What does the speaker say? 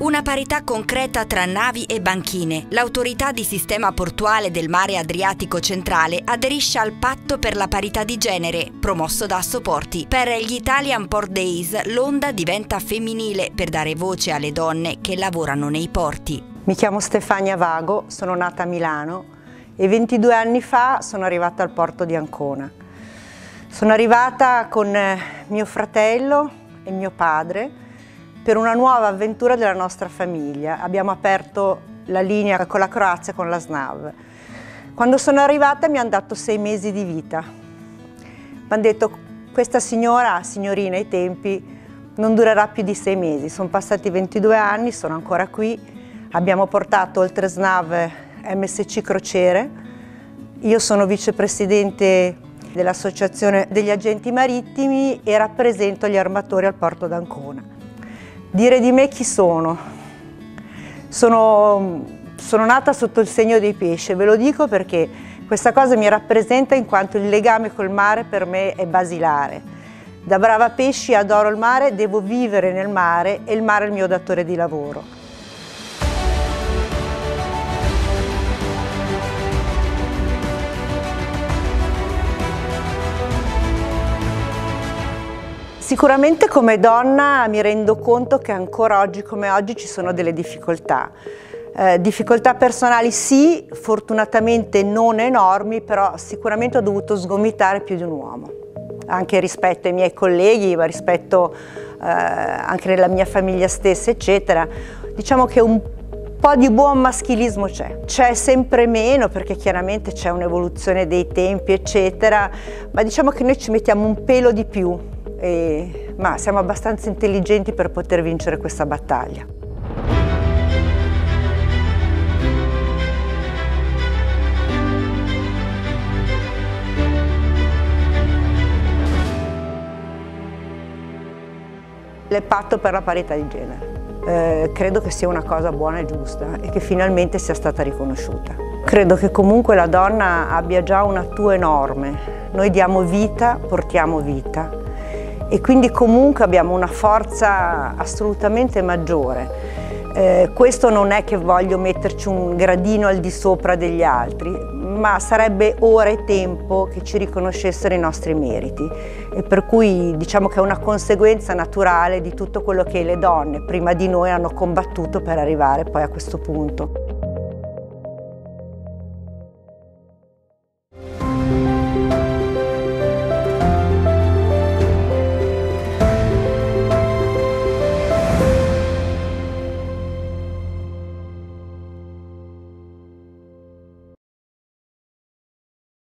Una parità concreta tra navi e banchine. L'autorità di sistema portuale del mare Adriatico centrale aderisce al patto per la parità di genere, promosso da Assoporti. Per gli Italian Port Days l'onda diventa femminile per dare voce alle donne che lavorano nei porti. Mi chiamo Stefania Vago, sono nata a Milano e 22 anni fa sono arrivata al porto di Ancona. Sono arrivata con mio fratello e mio padre per una nuova avventura della nostra famiglia. Abbiamo aperto la linea con la Croazia e con la SNAV. Quando sono arrivata mi hanno dato 6 mesi di vita. Mi hanno detto: questa signorina ai tempi, non durerà più di 6 mesi. Sono passati 22 anni, sono ancora qui. Abbiamo portato oltre SNAV MSC Crociere. Io sono vicepresidente dell'Associazione degli Agenti Marittimi e rappresento gli armatori al porto d'Ancona. Dire di me chi sono? Sono nata sotto il segno dei pesci, ve lo dico perché questa cosa mi rappresenta in quanto il legame col mare per me è basilare. Da brava pesci adoro il mare, devo vivere nel mare e il mare è il mio datore di lavoro. Sicuramente come donna mi rendo conto che ancora oggi come oggi ci sono delle difficoltà. Difficoltà personali sì, fortunatamente non enormi, però sicuramente ho dovuto sgomitare più di un uomo. Anche rispetto ai miei colleghi, ma rispetto anche nella mia famiglia stessa, eccetera. Diciamo che un po' di buon maschilismo c'è. C'è sempre meno perché chiaramente c'è un'evoluzione dei tempi, eccetera, ma diciamo che noi ci mettiamo un pelo di più. Ma siamo abbastanza intelligenti per poter vincere questa battaglia. Il patto per la parità di genere. Credo che sia una cosa buona e giusta e che finalmente sia stata riconosciuta. Credo che comunque la donna abbia già un attuo enorme. Noi diamo vita, portiamo vita. E quindi comunque abbiamo una forza assolutamente maggiore. Questo non è che voglio metterci un gradino al di sopra degli altri, ma sarebbe ora e tempo che ci riconoscessero i nostri meriti. E per cui diciamo che è una conseguenza naturale di tutto quello che le donne prima di noi hanno combattuto per arrivare poi a questo punto.